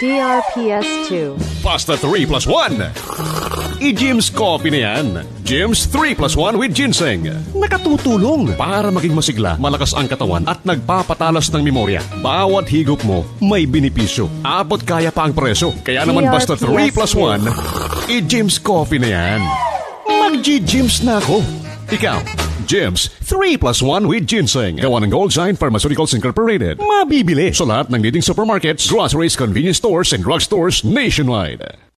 DRPS 2. Basta 3 plus 1. I-Jimm's coffee na yan. Jimm's 3 plus 1 with ginseng. Nakatutulong para maging masigla, malakas ang katawan at nagpapatalas ng memorya. Bawat higop mo may benepisyo. Abot kaya pa ang presyo. Kaya naman basta 3 plus 1. I-Jimm's coffee na yan. Mag-Jimm's na ako. Ikaw, Jimm's 3 plus 1 with ginseng. Gawa ng Gold Sign Pharmaceuticals Incorporated. Mabibili sa lahat ng leading supermarkets, groceries, convenience stores, and drugstores nationwide.